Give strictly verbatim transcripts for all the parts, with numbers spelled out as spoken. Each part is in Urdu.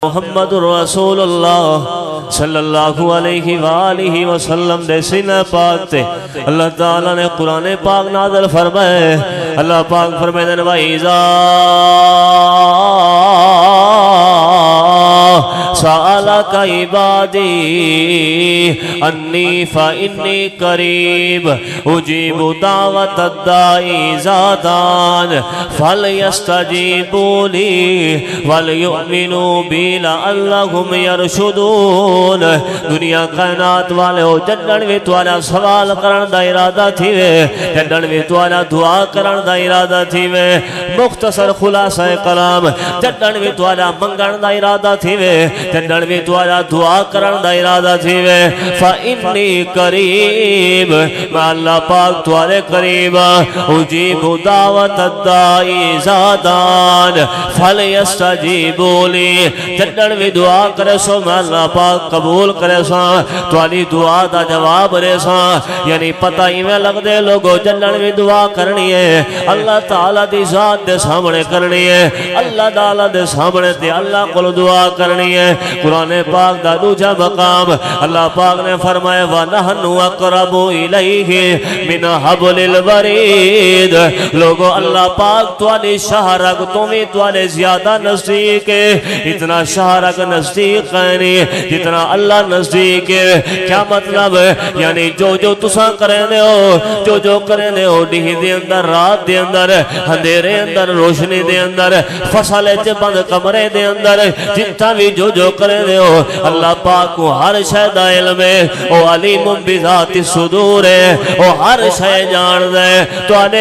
محمد رسول اللہ صلی اللہ علیہ وآلہ وسلم دے سینہ پاک تے اللہ تعالیٰ نے قرآن پاک نازل فرمائے. اللہ پاک فرمائے دن وَإِذَا سَأَلَكَ عِبَادِي أَنِّي فَإِنِّي قَرِيبٌ أُجِيبُ دَعْوَةَ الدَّاعِ إِذَا دَعَانِ فَلْيَسْتَجِيبُوا لِي وَلْيُؤْمِنُوا بِي لَعَلَّهُمْ يَرْشُدُونَ. دنیا کائنات والے ہو جنن وی توالا سوال کرن دا ارادہ تھی وے, جنن وی توالا دعا کرن دا ارادہ تھی وے. مختصر خلاصہ کلام جنن وی توالا منگن دا ارادہ تھی وے, جنن وی توالا دعا کرن دا ارادہ تھی وے. فَإِنِّي قَرِيبٌ میں اللہ پاک توالے قریب اجیب دعوت الدائی اذا دعان فَلْيَسْتَجِيبُوا لِي. جنن وی دعا کرے سو میں اللہ پاک قبول کرے سا, توالی دعا دا جواب رے سا. یعنی پتہ ہی میں لگ دے لوگو جنن وی دعا کرنی ہے اللہ تعالیٰ دی ذات دے سامنے کرنی ہے, اللہ تعالیٰ دے سامنے تے اللہ کو دعا کرنی ہے. قرآن پاک دا دوجہ مقام اللہ پاک نے فرمائے وَنَحْنُ أَقْرَبُ إِلَيْهِ مِنْ حَبْلِ الْوَرِيدِ. لوگو اللہ پاک توالی شہرک تمہیں توالی زیادہ نزدیک ہے, اتنا شہرک نزدیک نہیں جتنا اللہ نزدیک ہے. کیا مطلب ہے؟ یعنی جو جو تساں کریں دے ہو, جو جو کریں دے ہو, ڈیہی دے اندر, رات دے اندر, اندھیرے اندر, روشنی دے اندر, فصل بند کمرے دے اندر, جتنا بھی جو جو کریں دے ہو اللہ پاک کو ہر شہدہ علم ہے. او علیم بذات الصدور ہے, او ہر شہ جان دے. توانے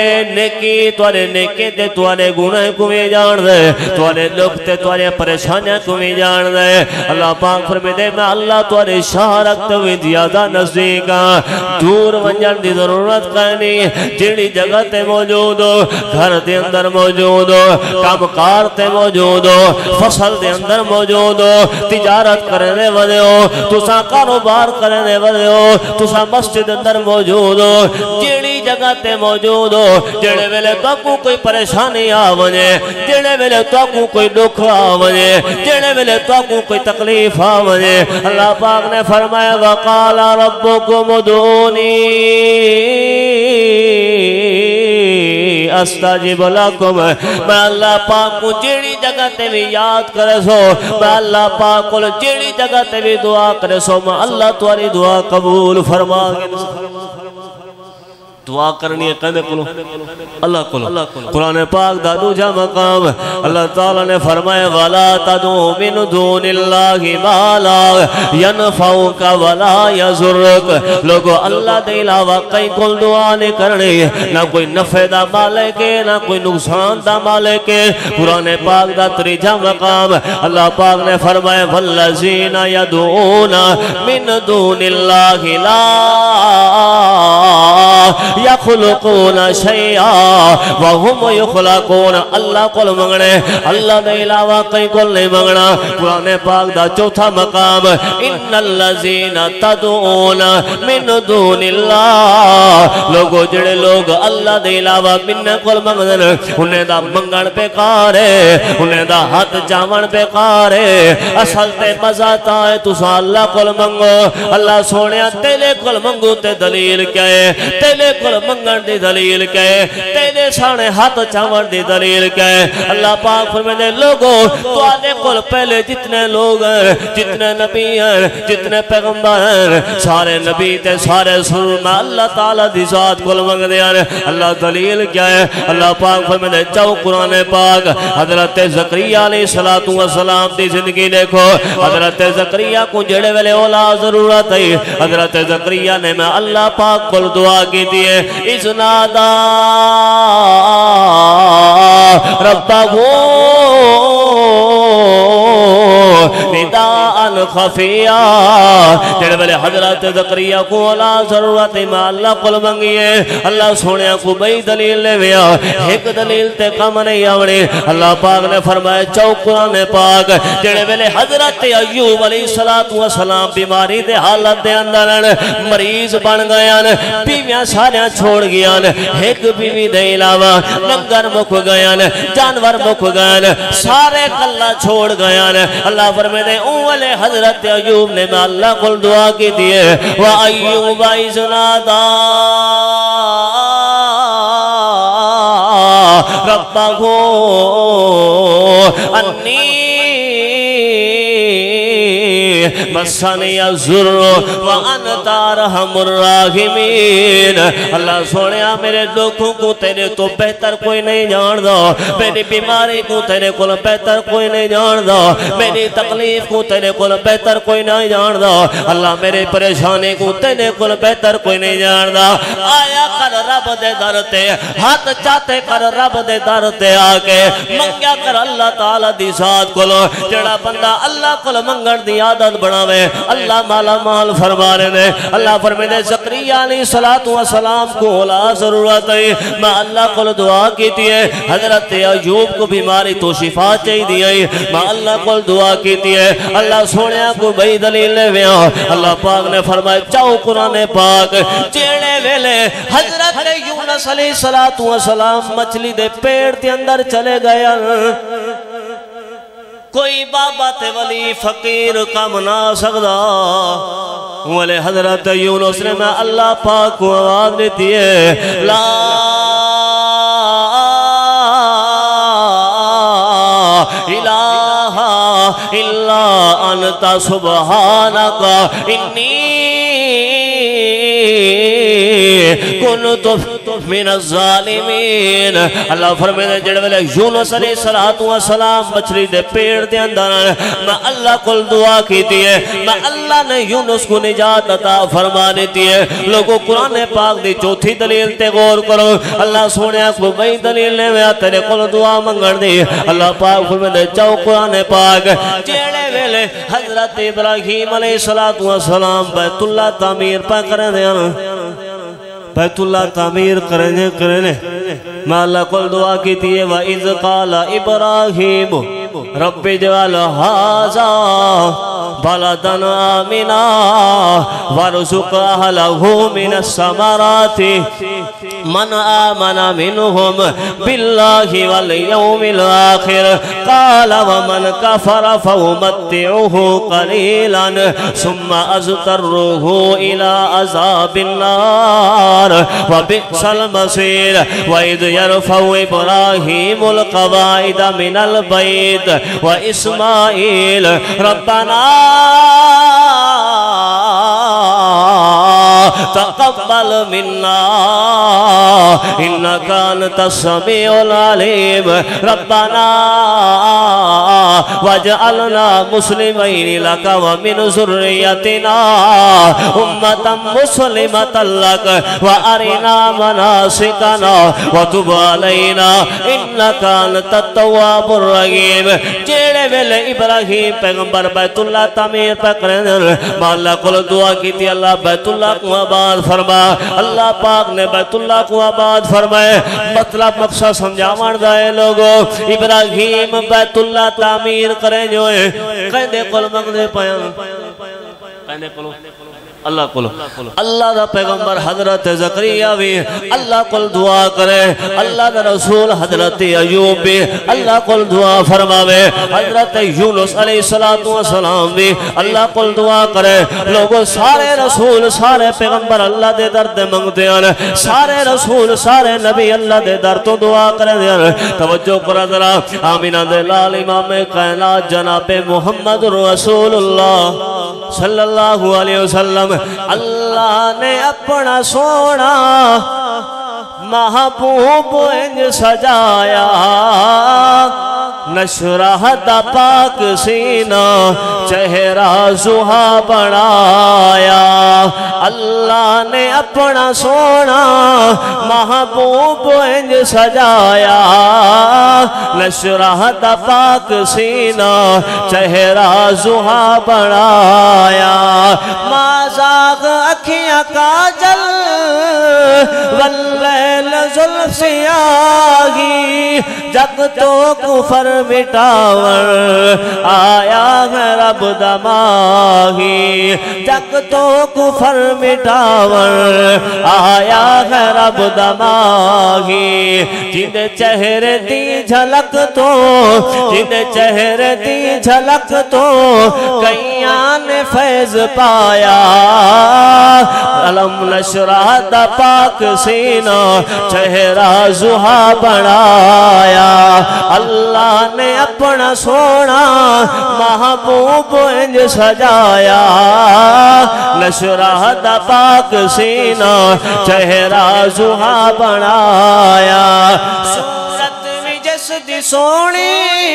نیکی توانے نیکی تے توانے گناہ کو بھی جان دے, توانے لکھتے توانے پریشانیاں کو بھی جان دے. اللہ پاک فرمے دے میں اللہ توانے شاہ رکھتے ہوئے زیادہ نزدیکا, دور ونجن دی ضرورت کہنی. جیڑی جگہ تے موجود ہو, گھر دے اندر موجود ہو, کامکار تے موجود ہو, فصل دے اندر موجود ہو, تجارت کرنے والے ہو, تساں کاروبار کرنے والے ہو, تساں مسجد اندر موجود ہو, جیڑی جگہ تے موجود ہو, جیڑے ویلے تو کو کوئی پریشانی آونے, جیڑے ویلے تو کو کوئی دکھ آونے, جیڑے ویلے تو کو کوئی تکلیف آونے, اللہ پاک نے فرمایا وَقَالَ رَبُّكُمُ ادْعُونِي استجب لکم. میں اللہ پاک کو جیڑی جگہ تے بھی یاد کرے سو, میں اللہ پاک کو جیڑی جگہ تے بھی دعا کرے سو, میں اللہ تمہاری دعا قبول فرما گے. دعا کرنی ہے کہنے کلو اللہ کلو. قرآن پاک دا دوجہ مقام اللہ تعالیٰ نے فرمائے وَلَا تَدْعُ مِن دُونِ اللَّهِ مَا لَا يَنْفَعُكَ وَلَا يَضُرُّكَ. لوگو اللہ دے علاوہ کئی کل دعا نہیں کرنی, نہ کوئی نفع دا مالک ہے, نہ کوئی نقصان دا مالک ہے. قرآن پاک دا تریجہ مقام اللہ پاک نے فرمائے وَالَّذِينَ يَدْعُونَ مِن دُونِ اللَّهِ لَا یخلقون شیئا وہم یخلقون. اللہ کل منگنے, اللہ دے علاوہ کئی کل نہیں منگنا. قرآن پاک دا چوتھا مقام ان الذین تدعون من دون اللہ. لوگو جڑے لوگ اللہ دے علاوہ من کل منگن, انہیں دا منگن پہ کارے, انہیں دا ہاتھ جامن پہ کارے. اصل تے مزاتا ہے تسا اللہ کل منگو. اللہ سوڑیا تیلے کل منگو تے دلیل کیا ہے, تیلے کل منگن دی دلیل کہے, تیرے سانے ہاتھ چاور دی دلیل کہے. اللہ پاک فرمائے لوگو تو آنے کل پہلے جتنے لوگ ہیں, جتنے نبی ہیں, جتنے پیغمبر ہیں, سارے نبی تے سارے سر میں اللہ تعالیٰ دی ذات کل منگ دیا. اللہ دلیل کیا ہے؟ اللہ پاک فرمائے چاو قرآن پاک حضرت زکریہ علیہ السلام دی زندگی دیکھو. حضرت زکریہ کو جڑے ویلے اولاد ضرورت ہے, حضرت زکریہ نے میں اللہ پاک کل دعا کی دیئے اِذْ نَادَا رَبَّهُ نداءً خفیہ جڑے ویلے حضرت زکریا کو لا ضرورت میں اللہ کول منگیے اللہ سونے کو بئی دلیل لے ویا ایک دلیل تے کم نہیں آوڑی اللہ پاک نے فرمایا چو قرآن پاک جڑے ویلے حضرت ایوب علیہ السلام بیماری دے حالت دے اندر مریض بن گیا بیویاں ساریاں چھوڑ گیا ایک بیوی دے علاوہ لنگر مک گیا جانور مک گیا سارے کلہ چھوڑ گیا اللہ فرمائے دے اولے حضرت ایوب نے میں اللہ کل دعا کی دیئے وَأَيُّوبَ إِذْ نَادَى رَبَّهُ أَنِّي مسنی الضر وانت ارحم الراحمین اللہ سونیا میرے دکھوں کو تیرے تو بہتر کوئی نہیں جان دو میری بیماری کو تیرے کو بہتر کوئی نہیں جان دو میری تکلیف کو تیرے کو بہتر کوئی نہیں جان دو اللہ میرے پریشانی کو تیرے کو بہتر کوئی نہیں جان دو آیا کر رب دے در تے ہاتھ چاہتے کر رب دے در تے آکے منگیا کر اللہ تعالیٰ دی ذات کو لو جڑا بندہ اللہ کو منگن دی عادت بناوے اللہ مالا مال فرمانے نے اللہ فرمانے زکریا علیہ السلام کو لا ضرورت ہے میں اللہ کو دعا کی تھی ہے حضرت ایوب کو بیماری تو شفا چاہی دی ہے میں اللہ کو دعا کی تھی ہے اللہ سوڑیا کو بھئی دلیل لے ویا اللہ پاک نے فرمائے چاہو قرآن پاک چیڑے ویلے حضرت یونس علیہ السلام مچھلی دے پیڑ تے اندر چلے گیا کوئی بابا تے ولی فقیر کم نہ سکدا والے حضرت یونس نے میں اللہ پاک کو آواز دیتی ہے لا الہ الا انت سبحانک انی کنت من الظالمین اللہ فرمائے جڑے ویلے یونس علیہ السلام مچھلی دے پیڑ دے اندر میں اللہ کل دعا کی دیئے میں اللہ نے یونس کو نجات عطا فرما دیتی ہے لوگوں قرآن پاک دی چوتھی دلیل تے غور کرو اللہ سونے کو بھئی دلیل لے ویا تیرے کل دعا منگن دی اللہ پاک فرمائے چاہو قرآن پاک جڑے ویلے حضرت ابراہیم علیہ السلام بیت اللہ تعمیر پا کریں دیا بیت اللہ تعمیر کرنے کرنے میں اللہ کو دعا کی تھی وَإِذْ قَالَ إِبْرَاهِيمُ رَبِّ اجْعَلْ هَٰذَا بَلَدًا آمِنًا وَارْزُقْ أَهْلَهُ مِنَ الثَّمَرَاتِ مَنْ آمَنَ مِنْهُمْ بِاللَّهِ وَالْيَوْمِ الْآخِرِ قَالَ وَمَنْ كَفَرَ فَأُمَتِّعُهُ قَلِيلًا ثُمَّ أَضْطَرُّهُ إِلَىٰ عَذَابِ النَّارِ وَبِئْسَ الْمَصِيرُ وَإِذْ يَرْفَعُ إِبْرَاهِيمُ الْقَوَاعِدَ مِنَ الْبَيْتِ وَإِسْمَاعِيلُ رَبَّنَا تقبل منا إنك أنت السميع العليم ربنا واجعلنا مسلمين لك ومن ذريتنا أمة مسلمة لك وأرنا مناسكنا وتب علينا إنك أنت التواب الرحيم جیڑے ویلے ابراہیم پیغمبر بیت اللہ تعمیر پکرن مولا کل دعا کی تھی اللہ بیت اللہ کو آباد فرما اللہ پاک نے بیت اللہ کو آباد فرمائے مطلب مقصد سمجھاوان دائے لوگو ابراہیم بیت اللہ تعمیر کریں جو ہے کہندے کل مگدے پایاں کہندے کلو اللہ کلو اللہ دا پیغمبر حضرت زکریا بھی اللہ کل دعا کرے اللہ دا رسول حضرت ایوب بھی اللہ کل دعا فرماوے حضرت یونس علیہ السلام بھی اللہ کل دعا کرے لوگوں سارے رسول سارے پیغمبر اللہ دے در دے منگتے ہیں سارے رسول سارے نبی اللہ دے در تو دعا کرے دیں توجہ کرا ذرا آمینہ دے لال امام کائنات جناب محمد رسول اللہ صلی اللہ علیہ وسلم اللہ نے اپنا سونا محبوب انج سجایا نشرہ دا پاک سینہ چہرہ زہا بڑھایا اللہ نے اپنا سونا محبوب انج سجایا نشرہ دا پاک سینہ چہرہ زہا بڑھایا مازاغ اکھیاں کاجل واللیل ظلف سیاہی جگ تو کفر مٹاور آیا ہے رب دماغی جگ تو کفر مٹاور آیا ہے رب دماغی جن چہرے دی جھلک تو جن چہرے دی جھلک تو کئیاں نے فیض پایا علم نشرہ دا پاک سینہ چہرہ زہا بڑھایا اللہ نے اپنا سونا محبوب انج سجایا نشرہ دا پاک سینہ چہرہ زہا بڑھایا صورت بھی جس دی سونی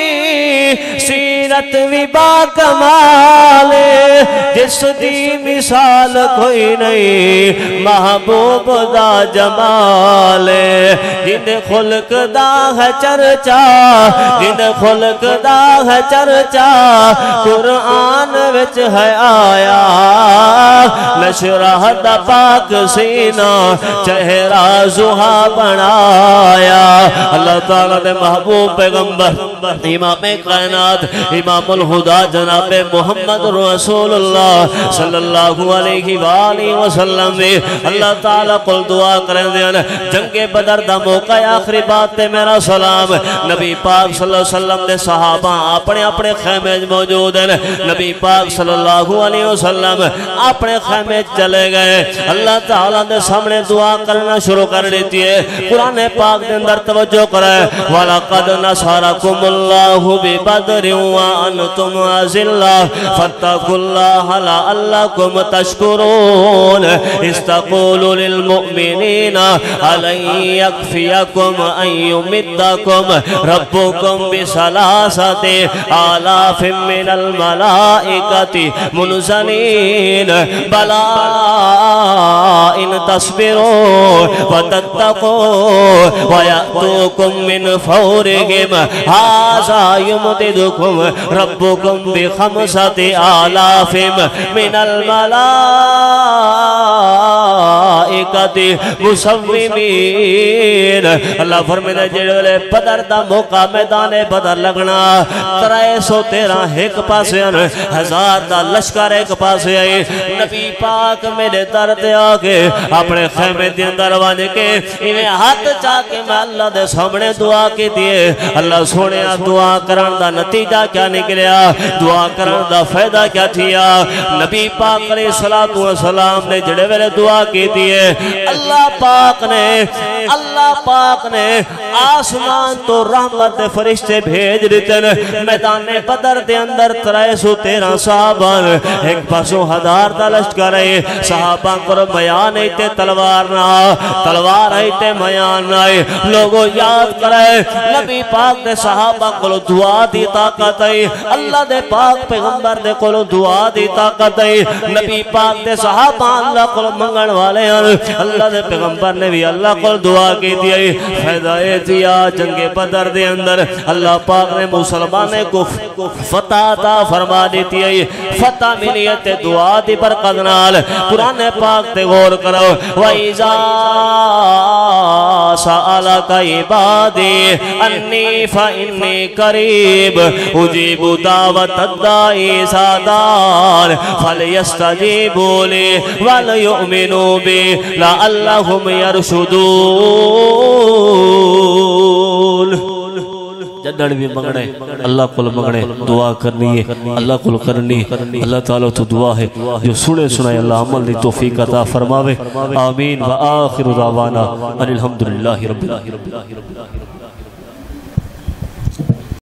سیرت بھی با کمال جس دی مثال کوئی نہیں محبوب دا جمال جن خلق دا ہے چرچا جن خلق دا ہے چرچا قرآن وچ ہے آیا نشرہ دا پاک سینہ چہرہ زہا بڑھایا اللہ تعالیٰ نے محبوب پیغمبر امام کائنات امام الہدا جناب محمد رسول اللہ صلی اللہ علیہ وآلہ وسلم نے اللہ تعالیٰ قل دعا کریں دیانا جنگ بدر دا موقع آخری بات تے میرا سلام نبی پاک صلی اللہ علیہ وسلم نے صحابہ اپنے اپنے خیمے موجود ہیں نبی پاک صلی اللہ علیہ وسلم اپنے خیمے چلے گئے اللہ تعالیٰ نے سامنے دعا کرنا شروع کر دیتی ہے قرآن پاک دے اندر توجہ کرے وَلَقَدْ نَصَرَكُمُ اللَّهُ بِبَدْرٍ وَأَنْتُمْ أَذِلَّةٌ فَاتَّقُوا اللَّهَ لَعَلَّكُمْ تَشْكُرُونَ إِذْ تَقُولُ لِلْمُؤْمِنِينَ أَلَنْ يَكْفِيَكُمْ أَنْ يُمِدَّكُمْ رَبُّكُمْ بِثَلَاثَةِ آلَافٍ مِّنَ الْمَلَائِكَةِ مُنْزَلِينَ بَلَىٰ إِنْ تَصْبِرُوا وَتَتَّقُوا وَيَأْتُوكُمْ مِنْ فَوْرِهِمْ هَذَا يُمْدِدُكُمْ رَبُّكُمْ بِخَمْسَةِ آلَافٍ مِّنَ الْمَلَائِكَةِ مُصَوِّمِينَ اللہ فرمائے جڑے بدر دا موقع میدان بدر لگنا ترائے سو تیرہ ایک پاسے ہزار دا لشکر ایک پاسے آئے نبی پاک میرے درد آگے اپنے خیمے دے اندر وانج کے انہیں ہاتھ چاہ کے میں اللہ دے سامنے دعا کی دیئے اللہ سونے دعا کرن دا نتیجہ کیا نکلیا دعا کرن دا فائدہ کیا تھیا نبی پاک علیہ السلام نے جڑے ویلے دعا کی دیئے اللہ پاک نے اللہ پاک نے آسمان تو رحمت فرشتے بھیج دیتے میدان بدر دے اندر ترائے سو تیرہ صحابان ایک پاسو ہزار دا لشکر ہے صحابان کرو میان ایتے تلوار نہ تلوار ایتے میان نہ لوگوں یاد کرے نبی پاک دے صحابہ کو دعا دی طاقت ہے اللہ دے پاک پیغمبر دے کو دعا دی طاقت ہے نبی پاک دے صحابہ اللہ کو منگن والے ہیں اللہ دے پیغمبر نے بھی اللہ کو دعا کی دی فیضہ دیا جنگ بدر دے اندر اللہ پاک نے مسلمانے کو فتح عطا فرما دیتی ہے فتح ملیت دعا دی برکت نال قرآن پاک تے غور کرو وَإِذَا سَأَلَكَ عِبَادِي أَنِّي فَإِنِّي قَرِيبٌ أُجِيبُ دَعْوَةَ الدَّاعِ إِذَا دَعَانِ فَلْيَسْتَجِيبُوا لِي وَلْيُؤْمِنُوا بِي لَعَلَّهُمْ يَرْشُدُونَ جدڑ بھی مگنے اللہ کل مگنے دعا کرنی ہے اللہ کل کرنی اللہ تعالیٰ تو دعا ہے جو سنے سنائے اللہ عمل دی توفیق عطا فرماوے آمین و آخر دعوانا ان الحمدللہ رب العالمین